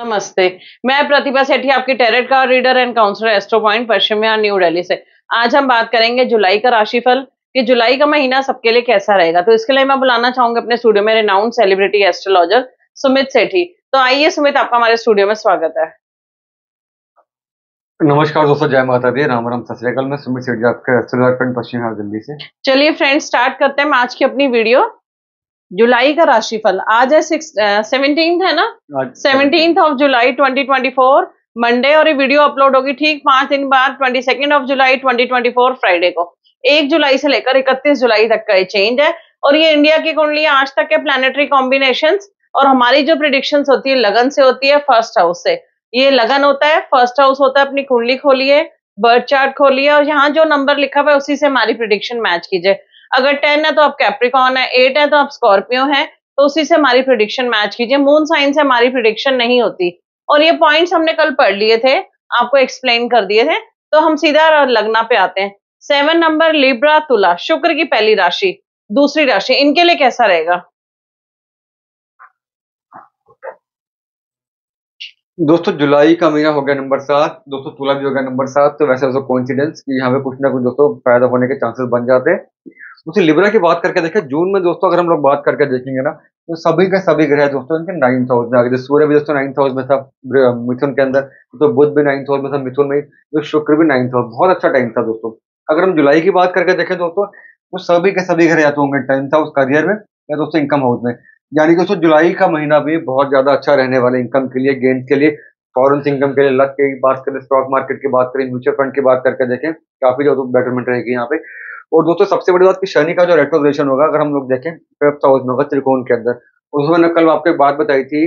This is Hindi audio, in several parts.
नमस्ते। मैं प्रतिभा सेठी, आपकी tarot card reader and counsellor astro point Paschim Vihar new Delhi से। आज हम बात करेंगे जुलाई का राशिफल कि जुलाई का महीना सबके लिए कैसा रहेगा। तो इसके लिए मैं बुलाना चाहूंगी अपने स्टूडियो में renowned celebrity astrologer Sumit Sethi. तो आइए सुमित, आपका हमारे स्टूडियो में स्वागत है। नमस्कार दोस्तों, जय माता दी, राम राम, सत श्री अकाल। मैं सुमित सेठी, आपके एस्ट्रोलॉजर फ्रेंड पश्चिम विहार दिल्ली से। चलिए फ्रेंड्स, स्टार्ट करते हैं आज की अपनी वीडियो। जुलाई का राशिफल आज है 17 है ना, आज 17 ऑफ जुलाई 2024 मंडे, और ये वीडियो अपलोड होगी ठीक 5 दिन बाद 22 ऑफ जुलाई 2024 फ्राइडे को। 1 जुलाई से लेकर 31 जुलाई तक का ये चेंज है, और ये इंडिया की कुंडली आज तक के प्लैनेटरी कॉम्बिनेशंस और हमारी जो प्रिडिक्शंस होती है लगन से होती है, फर्स्ट हाउस से। ये लगन होता है, फर्स्ट हाउस होता है। अपनी कुंडली खोलिए, बर्थ चार्ट खोलिए, और यहाँ जो नंबर लिखा हुआ है उसी से हमारी प्रिडिक्शन मैच कीजिए। अगर 10 है तो आप कैप्रिकॉन है, 8 है तो आप स्कॉर्पियो है, तो उसी से हमारी प्रिडिक्शन मैच कीजिए। मून साइन से हमारी प्रिडिक्शन नहीं होती, और ये पॉइंट्स हमने कल पढ़ लिए थे, आपको एक्सप्लेन कर दिए थे। तो हम सीधा लगना पे आते हैं। 7 नंबर लिब्रा तुला, शुक्र की पहली राशि, दूसरी राशि, इनके लिए कैसा रहेगा? दोस्तों, जुलाई का महीना हो गया नंबर 7, दोस्तों तुला भी हो गया नंबर 7। तो वैसे दोस्तों कोइंसिडेंस कि यहाँ पे कुछ ना कुछ दोस्तों फायदा होने के चांसेस बन जाते हैं। दोस्तों लिब्रा की बात करके देखें, जून में दोस्तों अगर हम लोग बात करके देखेंगे ना, तो सभी के सभी ग्रह दोस्तों इनके 9th हाउस में आ गए। सूर्य भी दोस्तों 9th हाउस में था, मिथुन के अंदर। तो बुध भी 9th हाउस में था, मिथुन में। तो शुक्र भी 9th हाउस, बहुत अच्छा टाइम था दोस्तों। अगर हम जुलाई की बात करके देखें दोस्तों, तो सभी के सभी ग्रह या तो होंगे 10th हाउस करियर में, या दोस्तों इनकम हाउस में। यानी दोस्तों जुलाई का महीना भी बहुत ज्यादा अच्छा रहने वाला है इनकम के लिए, गेन के लिए, फॉरेन इनकम के लिए। लक की बात करें, स्टॉक मार्केट की बात करें, म्यूचुअल फंड की बात करके देखें, काफी ज्यादा बेटरमेंट रहेगी यहाँ पे। और दोस्तों सबसे बड़ी बात कि शनि का जो रेट्रोग्रेशन होगा, अगर हम लोग देखें 5th हाउस में होगा, त्रिकोण के अंदर। उसमें मैंने कल आपको एक बात बताई थी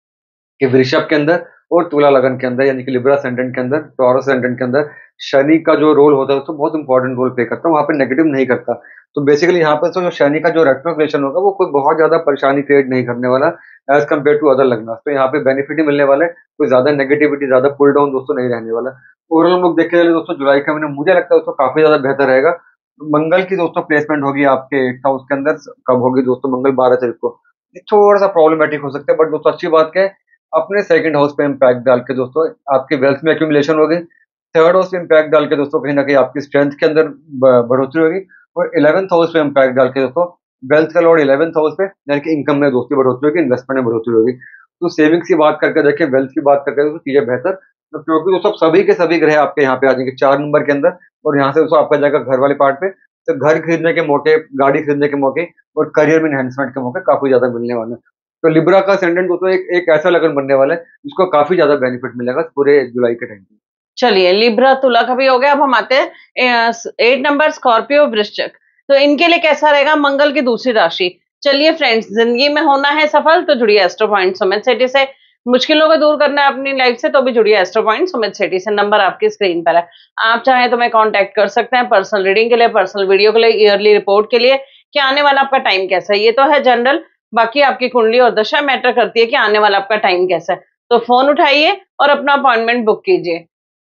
कि वृषभ के अंदर और तुला लगन के अंदर, यानी कि लिब्रा सेंडेंट के अंदर, टॉरस सेंडेंट के अंदर शनि का जो रोल होता है तो बहुत इंपॉर्टेंट रोल प्ले करता है, वहां पे नेगेटिव नहीं करता। तो बेसिकली यहाँ पर तो जो शनि का जो रेट्रोग्रेशन होगा वो कोई बहुत ज्यादा परेशानी क्रिएट नहीं करने वाला एज कम्पेयर टू अदर लगना। तो यहाँ पे बेनिफिट ही मिलने वाला है, कोई ज्यादा नेगेटिविटी, ज्यादा पुल डाउन दोस्तों नहीं रहने वाला। ओवरऑल हम लोग देखते चले दोस्तों, जुलाई का महीना मुझे लगता है दोस्तों काफी ज्यादा बेहतर रहेगा। मंगल की दोस्तों प्लेसमेंट होगी आपके 8th हाउस के अंदर। कब होगी दोस्तों? मंगल 12 तारीख को। ये थोड़ा सा प्रॉब्लमेटिक हो सकता है, बट दोस्तों अच्छी बात क्या है, अपने सेकंड हाउस पे इम्पैक्ट डाल के दोस्तों आपके वेल्थ में एक्यूमुलेशन होगी। थर्ड हाउस पे इम्पैक्ट डाल के दोस्तों कहीं ना कहीं आपकी स्ट्रेंथ के अंदर बढ़ोतरी होगी। और 11th हाउस पे इम्पैक्ट डाल के दोस्तों वेल्थ का लॉर्ड 11th हाउस पे, यानी कि इनकम में दोस्तों बढ़ोतरी होगी, इन्वेस्टमेंट में बढ़ोतरी होगी। तो सेविंग्स की बात करके देखें, वेल्थ की बात करके दोस्तों चीजें बेहतर। तो क्योंकि दोस्तों सभी के सभी ग्रह आपके यहाँ पे आ जाएंगे 4 नंबर के अंदर। और यहाँ से दोस्तों आपका जाएगा घर वाले पार्ट पे। तो घर खरीदने के मौके, गाड़ी खरीदने के मौके, और करियर में एनहेंसमेंट के मौके काफी ज्यादा मिलने वाले हैं। तो लिब्रा का असेंडेंट दोस्तों एक एक ऐसा लगन बनने वाला है जिसको काफी ज्यादा बेनिफिट मिलेगा पूरे जुलाई के टाइम पे। चलिए, लिब्रा तुला का भी हो गया। अब हम आते हैं 8 नंबर स्कॉर्पियो वृश्चिक, तो इनके लिए कैसा रहेगा? मंगल की दूसरी राशि। चलिए फ्रेंड्स, जिंदगी में होना है सफल तो जुड़िए एस्ट्रो पॉइंट सुमित सेठी से। मुश्किलों को दूर करना है अपनी लाइफ से तो भी जुड़िए एस्ट्रो पॉइंट सुमित सेठी से। नंबर आपकी स्क्रीन पर है, आप चाहें तो मैं कांटेक्ट कर सकते हैं पर्सनल रीडिंग के लिए, पर्सनल वीडियो के लिए, ईयरली रिपोर्ट के लिए कि आने वाला आपका टाइम कैसा है। ये तो है जनरल, बाकी आपकी कुंडली और दशा मैटर करती है कि आने वाला आपका टाइम कैसा है। तो फोन उठाइए और अपना अपॉइंटमेंट बुक कीजिए।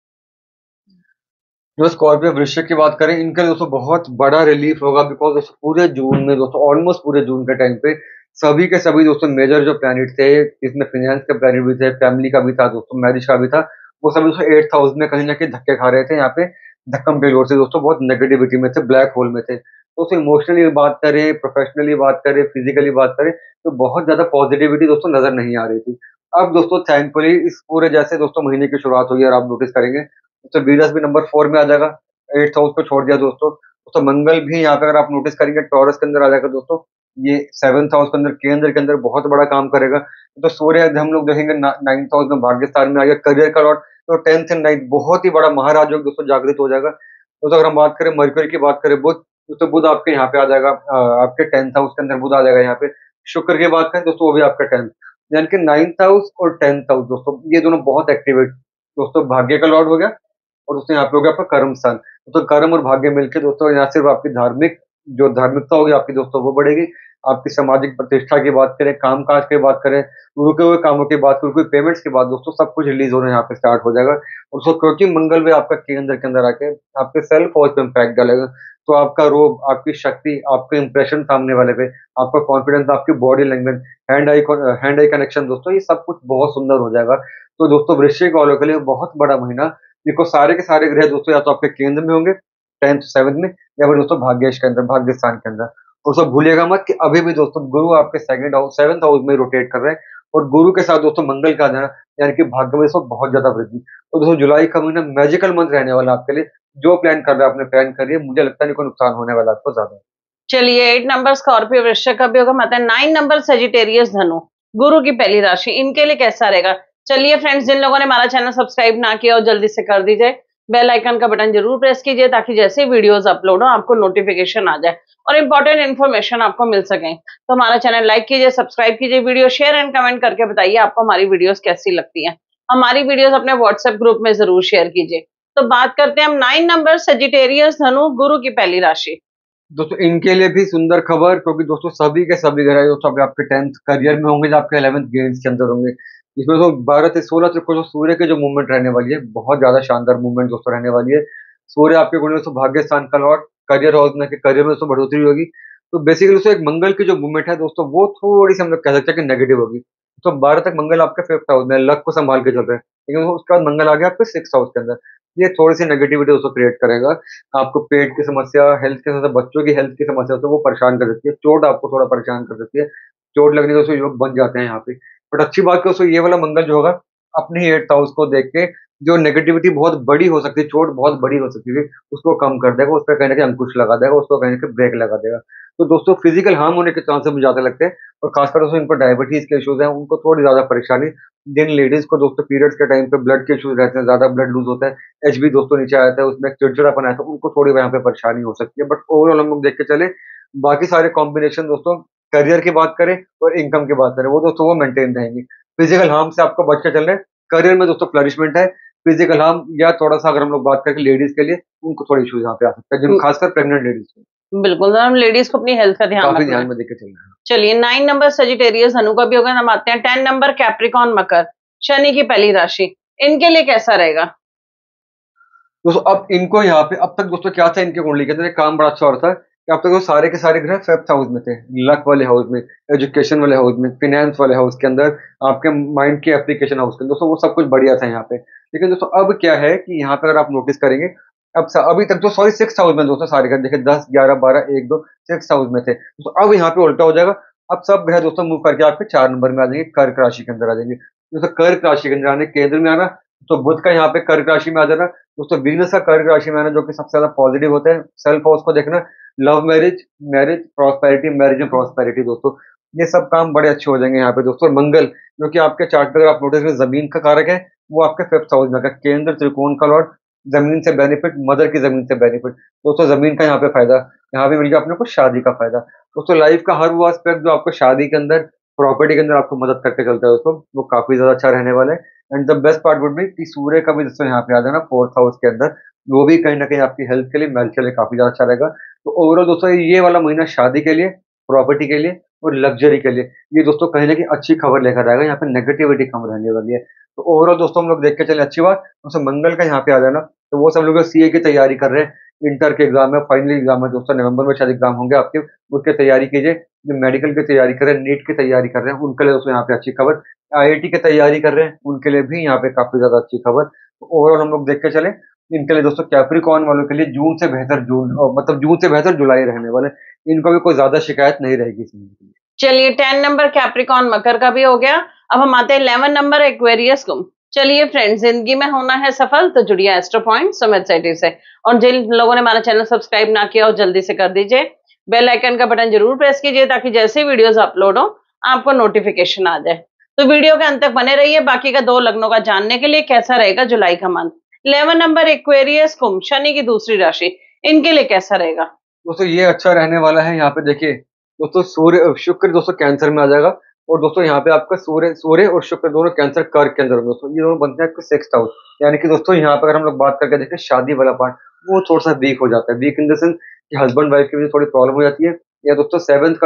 जो स्कॉर्पियो वृश्चिक की बात करें, इनका दोस्तों बहुत बड़ा रिलीफ होगा, बिकॉज दोस्तों पूरे जून में दोस्तों, ऑलमोस्ट पूरे जून के टाइम पे सभी के सभी दोस्तों मेजर जो प्लैनेट थे, इसमें फिनेंस के प्लैनेट भी थे, फैमिली का भी था दोस्तों, मैरिज का भी था, वो सभी दोस्तों 8th हाउस में कहीं ना कहीं धक्के खा रहे थे। यहाँ पे धक्कम बेलोर से दोस्तों बहुत नेगेटिविटी में थे, ब्लैक होल में थे। तो दोस्तों इमोशनली बात करें, प्रोफेशनली बात करें, फिजिकली बात करें, तो बहुत ज्यादा पॉजिटिविटी दोस्तों नजर नहीं आ रही थी। अब दोस्तों थैंकफुली इस पूरे जैसे दोस्तों महीने की शुरुआत हुई, और आप नोटिस करेंगे तो वीनस भी नंबर 4 में आ जाएगा, 8th हाउस को छोड़ दिया दोस्तों। तो मंगल भी यहाँ पे अगर आप नोटिस करेंगे टॉरस के अंदर आ जाएगा दोस्तों, ये 7th हाउस के अंदर, केंद्र के अंदर बहुत बड़ा काम करेगा। तो सूर्य हम लोग देखेंगे 9th हाउस में भाग्य स्थान में आ गया, करियर का लॉर्ड। तो 10th एंड 9th बहुत ही बड़ा महाराज योग दोस्तों जागृत हो जाएगा। तो अगर हम बात करें मरकरी की बात करें, बुध, तो बुध आपके यहाँ पे आ जाएगा, आपके 10th हाउस के अंदर बुध आ जाएगा यहाँ पे। शुक्र की बात करें दोस्तों, वो भी आपका 10th, यानी कि 9th हाउस और 10th हाउस दोस्तों ये दोनों बहुत एक्टिवेट दोस्तों, भाग्य का लॉर्ड हो गया। और दोस्तों यहाँ पे हो गया आपका कर्म स्थान। तो कर्म और भाग्य मिलके दोस्तों यहाँ सिर्फ आपकी धार्मिक जो धार्मिकता होगी आपकी दोस्तों वो बढ़ेगी, आपकी सामाजिक प्रतिष्ठा की बात करें, काम काज की बात करें, रुके हुए कामों की बात करें, कोई पेमेंट्स की बात, दोस्तों सब कुछ रिलीज होना यहाँ पे स्टार्ट हो जाएगा। और उसको क्योंकि मंगल भी आपका केंद्र के अंदर आके आपके सेल्फ हाउस पे इम्पैक्ट डालेगा, तो आपका रोब, आपकी शक्ति, आपके इंप्रेशन सामने वाले पे, आपका कॉन्फिडेंस, आपकी body language, hand eye connection, दोस्तों ये सब कुछ बहुत सुंदर हो जाएगा। तो दोस्तों वृश्चिक वालों के लिए बहुत बड़ा महीना, देखो सारे के सारे ग्रह दोस्तों या तो आपके केंद्र में होंगे 10th 7th में, या फिर दोस्तों भाग्येश के अंदर, भाग्य स्थान के अंदर। और सब भूलिएगा मत कि अभी भी दोस्तों गुरु आपके सेकंड हाउस 7th हाउस में रोटेट कर रहे हैं, और गुरु के साथ दोस्तों मंगल का जाना, यानी कि भाग्य में दोस्तों बहुत ज्यादा वृद्धि। तो दोस्तों जुलाई का महीना मैजिकल मंथ रहने वाला आपके लिए। जो प्लान कर रहे हैं अपने प्लान करिए, मुझे लगता नहीं कोई नुकसान होने वाला आपको ज्यादा। चलिए 8 नंबर स्कॉर्पियो वृश्चिक का भी होगा, मतलब 9 नंबर सेजिटेरियस धनु, गुरु की पहली राशि, इनके लिए कैसा रहेगा। चलिए फ्रेंड्स, जिन लोगों ने हमारा चैनल सब्सक्राइब ना किया हो जल्दी से कर दीजिए, बेल आइकन का बटन जरूर प्रेस कीजिए ताकि जैसे वीडियोस अपलोड हो आपको नोटिफिकेशन आ जाए और इंपॉर्टेंट इन्फॉर्मेशन आपको मिल सके। तो हमारा चैनल लाइक कीजिए, सब्सक्राइब कीजिए, वीडियो शेयर एंड कमेंट करके बताइए आपको हमारी वीडियोस कैसी लगती हैं। हमारी वीडियोस अपने व्हाट्सएप ग्रुप में जरूर शेयर कीजिए। तो बात करते हैं हम 9 नंबर सेजिटेरियस धनु, गुरु की पहली राशि। दोस्तों इनके लिए भी सुंदर खबर, क्योंकि दोस्तों सभी के सभी ग्रह दोस्तों अभी आपके 10th करियर में होंगे, जो आपके 11th गेम्स के अंदर होंगे। इसमें तो 12 से 16 तक को जो सूर्य की जो मूवमेंट रहने वाली है, बहुत ज्यादा शानदार मूवमेंट दोस्तों रहने वाली है। सूर्य आपके गुण दोस्तों भाग्य स्थान का लॉर्ड, करियर हाउस में, करियर में दोस्तों बढ़ोतरी होगी। तो बेसिकली दोस्तों एक मंगल की जो मूवमेंट है दोस्तों, वो थोड़ी सी हम लोग कह सकते हैं कि नेगेटिव होगी। तो 12 तक मंगल आपके 5th हाउस में लक को संभाल के चल रहे हैं, लेकिन उसके बाद मंगल आ गया आपके 6th हाउस के अंदर। ये थोड़ी सी नेगेटिविटी दोस्तों क्रिएट करेगा। आपको पेट की समस्या, हेल्थ के साथ बच्चों की हेल्थ की समस्या होती है, वो परेशान कर सकती है। चोट आपको थोड़ा परेशान कर सकती है, चोट लगने के दोस्तों योग बन जाते हैं यहाँ पे। बट अच्छी बात है दोस्तों, ये वाला मंगल जो होगा अपने ही 8th हाउस को देख के, जो नेगेटिविटी बहुत बड़ी हो सकती है, चोट बहुत बड़ी हो सकती है, उसको कम कर देगा, उस पर कहीं ना कहीं अंकुश लगा देगा, उसको कहीं ना कहीं ब्रेक लगा देगा। तो दोस्तों फिजिकल हार्म होने के चांसेस मुझे ज्यादा लगते हैं, और खासकर दोस्तों इनको डायबिटीज के इश्यूज हैं, उनको थोड़ी ज्यादा परेशानी। जिन लेडीज को दोस्तों पीरियड्स के टाइम पे ब्लड के इश्यूज रहते हैं, ज्यादा ब्लड लूज होता है, एचबी दोस्तों नीचे आता है, उसमें चिड़चिड़ापन आता है, उनको थोड़ी यहाँ पे परेशानी हो सकती है। बट ओवरऑल हम लोग देख के चले, बाकी सारे कॉम्बिनेशन दोस्तों, करियर की बात करें और इनकम की बात करें, वो दोस्तों वो मेंटेन रहेंगी। फिजिकल हार्म से आपको बच के चल रहे हैं, करियर में दोस्तों फ्लरिशमेंट है। फिजिकल हार्म या थोड़ा सा अगर हम लोग बात करें लेडीज के लिए, उनको थोड़े इश्यूज यहाँ पे आ सकते हैं, जिन खासकर प्रेग्नेंट लेडीज को। बिल्कुल, हम लेडीज को अपनी हेल्थ का ध्यान काफी रखना ध्यान है। में देके चलना है। चलिए 9 नंबर सेजिटेरियस धनु का भी होगा, हम आते हैं 10 नंबर कैप्रिकॉन मकर, शनि की पहली राशि, इनके लिए कैसा रहेगा। दोस्तों अब इनको यहाँ पे, अब तक दोस्तों क्या था इनके कुंडली के अंदर, एक काम बड़ा अच्छा हो रहा था कि अब तक वो सारे के सारे ग्रह 5th हाउस में थे, लक वाले हाउस में, एजुकेशन वाले हाउस में, फिनेंस वाले हाउस के अंदर, आपके माइंड के एप्लीकेशन हाउस के अंदर, दोस्तों वो सब कुछ बढ़िया था यहाँ पे। लेकिन दोस्तों अब क्या है कि यहाँ पे अगर आप नोटिस करेंगे, अभी तक तो सॉरी 6th हाउस में दोस्तों सारे ग्रह देखिए 10 11 12 1 2 6th हाउस में थे, तो अब यहाँ पे उल्टा हो जाएगा। अब सब ग्रह दोस्तों मूव करके आपके 4 नंबर में आ जाएंगे, कर्क राशि के अंदर आ जाएंगे। दोस्तों कर्क राशि के अंदर आने, केंद्र में आना, तो बुध का यहाँ पे कर्क राशि में आ जाना, दोस्तों वीनस का कर्क राशि में आना, जो कि सबसे ज्यादा पॉजिटिव होता है। सेल्फ हाउस को देखना, love marriage, marriage prosperity, marriage में प्रॉस्पेरिटी, दोस्तों ये सब काम बड़े अच्छे हो जाएंगे यहाँ पे दोस्तों। और मंगल जो कि आपके चार्ट पर आप नोटिस करें जमीन का कारक है, वो आपके 5th हाउस में आएगा, केंद्र त्रिकोण का लॉर्ड, जमीन से बेनिफिट, मदर की जमीन से बेनिफिट, दोस्तों जमीन का यहाँ पे फायदा, यहाँ पे मिल गया अपने को शादी का फायदा। दोस्तों लाइफ का हर वो एस्पेक्ट जो आपको शादी के अंदर, प्रॉपर्टी के अंदर आपको मदद करके चलता है दोस्तों, वो काफी ज्यादा अच्छा रहने वाला है। And the best part would be कि सूर्य का भी दोस्तों यहाँ पे आ जाना 4th हाउस के अंदर, वो भी कहीं ना कहीं आपकी हेल्थ के लिए, मेल्थ के लिए काफी ज्यादा अच्छा रहेगा। तो ओवरऑल दोस्तों ये वाला महीना शादी के लिए, प्रॉपर्टी के लिए और लग्जरी के लिए, ये दोस्तों कहीं ना कहीं अच्छी खबर लेकर आएगा। यहाँ पे नेगेटिविटी कम रहने वाली है। तो ओवरऑल दोस्तों हम लोग देख के चले अच्छी बात, दोस्तों मंगल का यहाँ पे आ जाना, तो वो सब लोग सीए की तैयारी कर रहे हैं, इंटर के एग्जाम है, फाइनल एग्जाम है दोस्तों, नवंबर में शायद एग्जाम होंगे आपके, उसकी तैयारी कीजिए। जो मेडिकल की तैयारी कर रहे हैं, नीट की तैयारी कर रहे हैं, उनके लिए दोस्तों यहाँ पे अच्छी खबर। आईआईटी की तैयारी कर रहे हैं, उनके लिए भी यहाँ पे काफी ज्यादा अच्छी खबर। तो ओवरऑल हम लोग देख के चले, इनके लिए दोस्तों कैप्रिकॉर्न वालों के लिए जून से बेहतर जून, मतलब जून से बेहतर जुलाई रहने वाले, इनको भी कोई ज्यादा शिकायत नहीं रहेगी इस महीने के लिए। चलिए 10 नंबर कैप्रिकॉन मकर का भी हो गया, अब हम आते हैं 11 नंबर एक्वेरियस कुंभ। चलिए फ्रेंड्स, जिंदगी में होना है सफल तो जुड़िए एस्ट्रो पॉइंट सुमित सेठी से, और जिन लोगों ने हमारा चैनल सब्सक्राइब ना किया हो जल्दी से कर दीजिए, बेल आइकन का बटन जरूर प्रेस कीजिए ताकि जैसे वीडियोस अपलोड हो आपको नोटिफिकेशन आ जाए। तो वीडियो के अंत तक बने रहिए बाकी का 2 लग्नों का जानने के लिए कैसा रहेगा जुलाई का मंथ। 11 नंबर एक्वेरियस कुंभ, शनि की दूसरी राशि, इनके लिए कैसा रहेगा। दोस्तों ये अच्छा रहने वाला है। यहाँ पे देखिए दोस्तों, सूर्य शुक्र दोस्तों कैंसर में आ जाएगा, और दोस्तों यहाँ पे आपका सूर्य सूर्य और शुक्र दोनों कैंसर कर्क के अंदर होंगे दोस्तों, ये दोनों बनते हैं आपके 6th हाउस। यानी कि दोस्तों यहाँ पे अगर हम लोग बात करके देखें, शादी वाला पार्ट वो थोड़ा सा वीक हो जाता है, वीक इन द सेंस कि हस्बैंड वाइफ की भी थोड़ी प्रॉब्लम हो जाती है। या दोस्तों 7th का लॉर्ड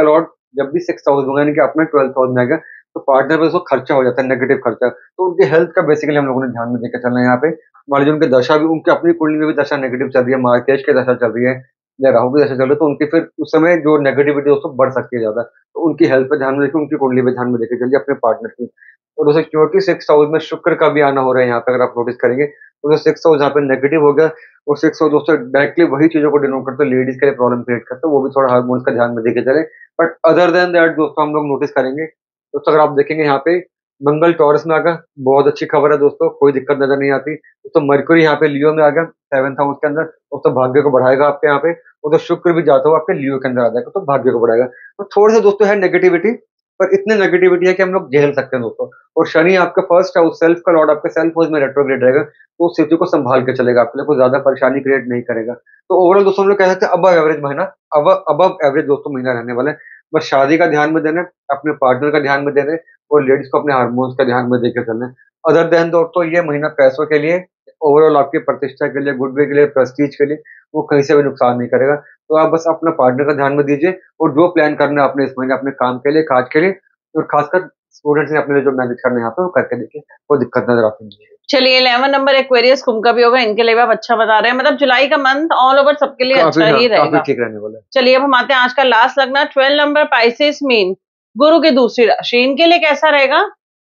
जब भी 6th हाउस होगा यानी कि अपना 12th हाउस में आएगा, तो पार्टनर पे उसको खर्चा हो जाता है, नेगेटिव खर्चा। तो उनकी हेल्थ का बेसिकली हम लोगों ने ध्यान में देकर चलना है यहाँ पे। मान लीजिए उनकी दशा भी, उनकी अपनी कुंडली में भी दशा नेगेटिव चल रही है, मार्केश की दशा चल रही है या राहु की दशा चल रही है, तो उनकी फिर उस समय जो नेगेटिविटी दोस्तों बढ़ सकती है ज्यादा। तो उनकी हेल्थ पे ध्यान में रखिए, उनकी कुंडली पे ध्यान में देकर चलिए अपने पार्टनर की। और दोस्तों क्योंकि 6th हाउस में शुक्र का भी आना हो रहा है यहाँ पे, अगर आप नोटिस करेंगे तो 6th हाउस यहाँ पे नेगेटिव हो गया। और 6th हाउस दोस्तों डायरेक्टली वही चीजों को डिनोट करते हैं, लेडीज के लिए प्रॉब्लम क्रिएट करता है, वो भी थोड़ा हार्मोन्स का ध्यान में देके चले। बट अदर देन दैट दोस्तों हम लोग नोटिस करेंगे, दोस्तों अगर आप देखेंगे यहाँ पे मंगल टॉरस में आ गया, बहुत अच्छी खबर है दोस्तों, कोई दिक्कत नजर नहीं आती। तो मरकुरी यहाँ पे लियो में आ गया 7th हाउस के अंदर, दोस्तों भाग्य को बढ़ाएगा आपके यहाँ पे। और तो शुक्र भी जाता हुआ आपके लियो के अंदर आ जाएगा, तो भाग्य को बढ़ाएगा। तो थोड़े से दोस्तों है नेगेटिविटी, पर इतने नेगेटिविटी है कि हम लोग झेल सकते हैं दोस्तों। और शनि आपका फर्स्ट हाउस, सेल्फ का लॉर्ड, आपके सेल्फ हाउस में रेट्रोग्रेड रहेगा, तो उस स्थिति को संभाल के चलेगा, आपके लिए कोई ज्यादा परेशानी क्रिएट नहीं करेगा। तो ओवरऑल दोस्तों हम लोग कह सकते हैं अबव एवरेज महीना, अबव एवरेज दोस्तों महीना रहने वाला है। बस शादी का ध्यान में देना है, अपने पार्टनर का ध्यान में देना है, और लेडीज को अपने हार्मोन्स का ध्यान में देकर चलना है। अदर देन दोस्तों ये महीना पैसों के लिए, ओवरऑल आपकी प्रतिष्ठा के लिए, गुडविल के लिए, प्रेस्टीज के लिए, वो कहीं से भी नुकसान नहीं करेगा। तो आप बस अपना पार्टनर का ध्यान में दीजिए, और जो प्लान करना है अपने इस महीने अपने काम के लिए, काज के लिए, और खासकर स्टूडेंट्स ने अपने लिए जो मैनेज करना है यहाँ पे वो करके देखिए, कोई दिक्कत नजर आती नहीं है। चलिए 11 नंबर एक्वेरियस कुंभ का भी होगा, इनके लिए भी आप अच्छा बता रहे हैं, मतलब जुलाई का मंथ ऑल ओवर सबके लिए अच्छा ही रहेगा, काफी ठीक रहने वाला है। चलिए अब हम आते हैं आज का लास्ट लगना 12 नंबर पाइसेस मीन, गुरु की दूसरी राशि, इनके लिए कैसा रहेगा?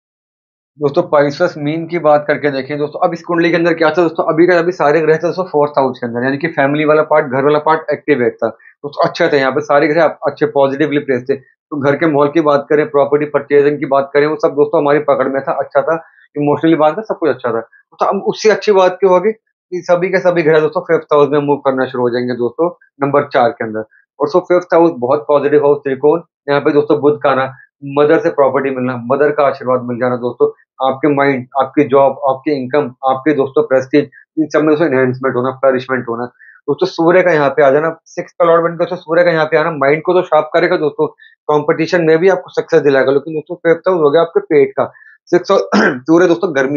दोस्तों पाइसेस मीन की बात करके देखें दोस्तों, अब इस कुंडली के अंदर क्या था दोस्तों, अभी का अभी सारे ग्रह थे दोस्तों 4th हाउस के अंदर, यानी कि फैमिली वाला पार्ट, घर वाला पार्ट एक्टिवेट था दोस्तों, अच्छा था। यहाँ पे सारे ग्रह अच्छे पॉजिटिवली प्लेस थे। तो घर के माहौल की बात करें, प्रॉपर्टी परचेजिंग की बात करें, वो सब दोस्तों हमारी पकड़ में था, अच्छा था। इमोशनली बात में सब कुछ अच्छा था। तो अब उससे अच्छी बात क्या होगी कि सभी के सभी ग्रह दोस्तों 5th हाउस में मूव करना शुरू हो जाएंगे दोस्तों, नंबर 4 के अंदर। और सो 5th हाउस बहुत पॉजिटिव हाउस, त्रिकोण। यहाँ पे दोस्तों बुध का आना, मदर से प्रॉपर्टी मिलना, मदर का आशीर्वाद मिल जाना दोस्तों, आपके माइंड, आपकी जॉब, आपकी इनकम, आपके दोस्तों प्रेस्टीज, इन सब में दोस्तों एनहेंसमेंट होना, फ्लरिशमेंट होना दोस्तों। सूर्य का यहाँ पे आ जाना, 6th का लॉर्ड बनकर सूर्य का यहाँ पे आना माइंड को तो शार्प करेगा दोस्तों, कंपटीशन में भी आपको सक्सेस दिलाएगा। लेकिन दोस्तों 5th हाउस हो गया आपके पेट का, 6th सूर्य दोस्तों गर्मी,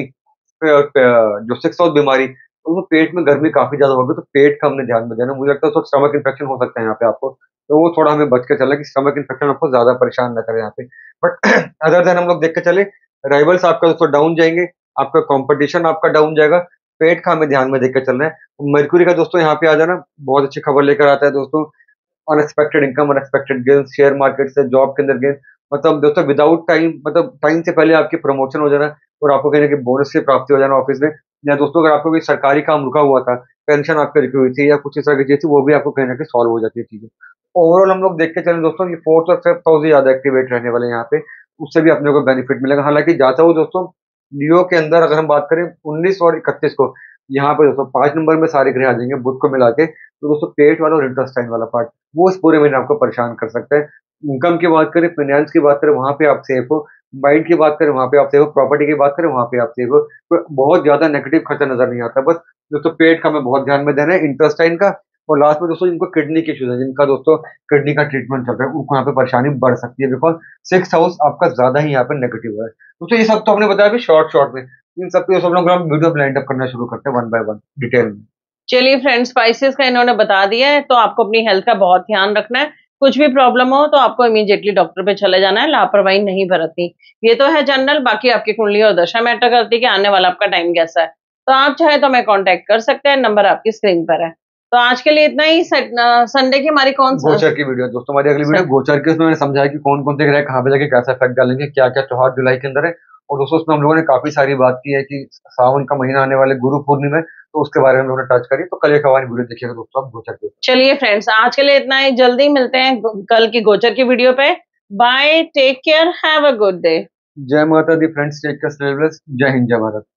जो 6th हाउस बीमारी, तो पेट में गर्मी काफी ज्यादा होगी, तो पेट का हमने ध्यान में देना। मुझे लगता है स्टमक इन्फेक्शन हो सकता है यहाँ पे आपको, तो वो थोड़ा हमें बच के चलना कि स्टमक इन्फेक्शन आपको ज्यादा परेशान न करे यहाँ पे। बट अदर देन हम लोग देख के चले, राइवल्स आपका दोस्तों डाउन जाएंगे, आपका कंपटीशन आपका डाउन जाएगा, पेट का हमें ध्यान में देकर चलना है। मरकुरी का दोस्तों यहाँ पे आ जाना बहुत अच्छी खबर लेकर आता है दोस्तों, unexpected income, unexpected gain, share market से, जॉब के अंदर गेन, मतलब दोस्तों विदाउट टाइम, मतलब टाइम से पहले आपकी प्रमोशन हो जाना, और आपको कहीं ना कहीं बोनस की प्राप्ति हो जाना ऑफिस में। या दोस्तों अगर आपको कोई सरकारी काम रुका हुआ था, पेंशन आपकी रुकी हुई थी या कुछ इस तरह की चीज थी, वो भी आपको कहीं ना कहीं सॉल्व हो जाती है चीजें। ओवरऑल हम लोग देख के चलें दोस्तों, ये 4th और 5th हाउस ज्यादा एक्टिवेट रहने वाले हैं यहाँ पे, उससे भी अपने को बेनिफिट मिलेगा। हालांकि जाता हुआ दोस्तों लियो के अंदर अगर हम बात करें 19 और 31 को, यहाँ पे दोस्तों 5 नंबर में सारे ग्रह आ जाएंगे बुध को मिला के, तो दोस्तों पेट वाला और इंटेस्टाइन वाला पार्ट वो इस पूरे महीने आपको परेशान कर सकता है। इनकम की बात करें, फाइनेंस की बात करें, वहां पे आप सेफ हो, माइंड की बात करें वहां पे आप सेफ हो, प्रॉपर्टी की बात करें वहां पे आप सेफ हो, तो बहुत ज्यादा नेगेटिव खर्चा नजर नहीं आता। बस दोस्तों पेट का हमें बहुत ध्यान में देना है, इंटेस्टाइन का, और लास्ट में दोस्तों जिनको किडनी की इश्यूज है, जिनका दोस्तों किडनी का ट्रीटमेंट चल रहा है, उनको यहाँ पे परेशानी बढ़ सकती है, बिकॉज 6th हाउस आपका ज्यादा ही यहाँ पे नेगेटिव है। दोस्तों ये सब तो हमने बताया अभी शॉर्ट में, इन सब के सब लोग हम वीडियो ब्लाइंड अप करना शुरू करते हैं 1 by 1 डिटेल में। चलिए फ्रेंड्स, स्पाइसेस का इन्होंने बता दिया है, तो आपको अपनी हेल्थ का बहुत ध्यान रखना है, कुछ भी प्रॉब्लम हो तो आपको इमीडिएटली डॉक्टर पे चले जाना है, लापरवाही नहीं बरतनी। ये तो है जनरल, बाकी आपकी कुंडली और दशा मैटर करती है कि आने वाला आपका टाइम कैसा है। तो आप चाहे तो हमें कांटेक्ट कर सकते हैं, नंबर आपकी स्क्रीन पर है। तो आज के लिए इतना ही। संडे की हमारी कौन सा गोचर की वीडियो दोस्तों, हमारी अगली वीडियो गोचर की, उसमें मैंने समझाया कि कौन कौन से ग्रह कहाँ पे जाके कैसा इफेक्ट डालेंगे, क्या क्या त्योहार जुलाई के अंदर है। और दोस्तों उसमें हम लोगों ने काफी सारी बात की है कि सावन का महीना आने वाले गुरु पूर्णिमा है, तो उसके बारे में हम लोगों ने टच करी। तो कल एक हमारी वीडियो देखिएगा दोस्तों आप गोचर की। चलिए फ्रेंड्स, आज के लिए इतना ही, जल्दी मिलते हैं कल की गोचर की वीडियो पे। Bye, take care, have a good day. जय माता दी फ्रेंड्स, टेक केयर, जय हिंद, जय भारत।